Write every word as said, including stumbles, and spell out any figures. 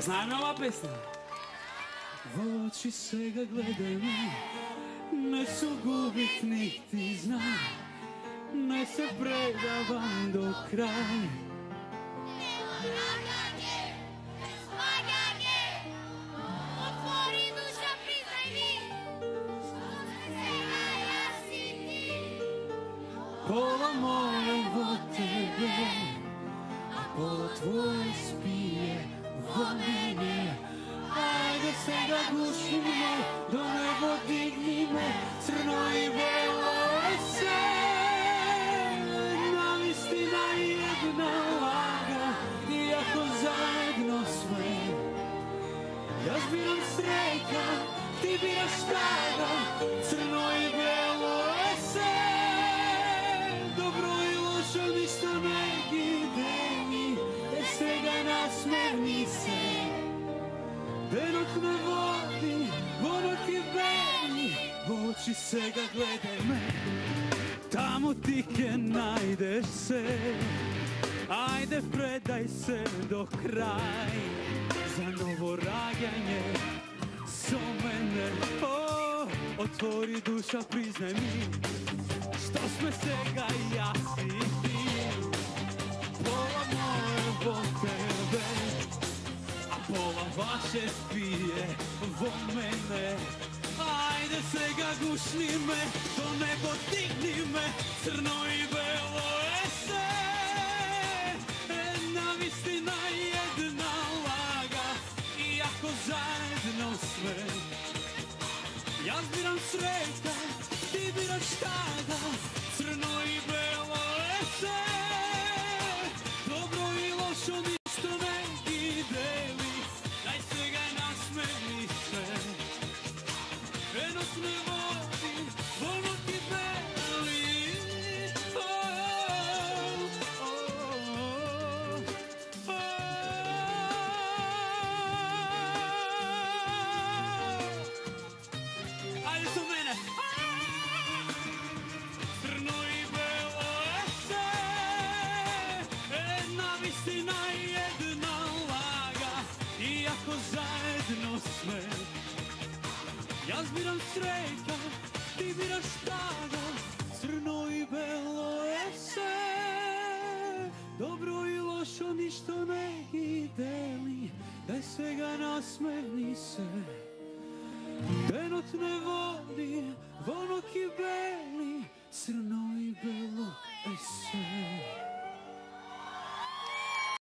Zna nova pesma. V oči se ga gledaj me, ne su gubitnik ti zna, ne se predavam do kraja. Pola moje vo tebe, a pola tvoje spije vo mene. Ajde se ga gušimo, do nebo dignimo, crno i belo je sve. Nam istina jedna laga, iako zajedno sve. Ja zbiram sreća, ti biraš tada, crno i belo je sve. Ništa ne gide mi, jer svega nasmevni se. Denot me vodi, vonok i beli, v oči se ga gledaj me. Tamo tike najdeš se, ajde predaj se do kraj. Za novo rađanje, so mene, oh, otvori duša, priznaj mi, što sme sega jasi ti. Pola moje vo tebe, a pola vaše spije vo mene. Ajde se ga gušni me, do nebo digni me, crno i belo je sve. Jedna istina, jedna laga, iako zajedno sve. Ja zbiram sreća, ti biraš tada, crno i belo je sve. Dobro i lošo ništa ne ideli, daj svega nasmeni se. Venot me vodi, vonok i beli, oh, oh, oh, oh. Ajde sa mene. Crno i belo je sve, jedna istina, jedna laga, iako zajedno sve. Ja zbiram sreća, ti biraš tada, crno i belo je sve. Dobro i lošo ništa ne ideli, daj svega nasmevni se. Denot ne vodi, vonok i beli, crno i belo je sve.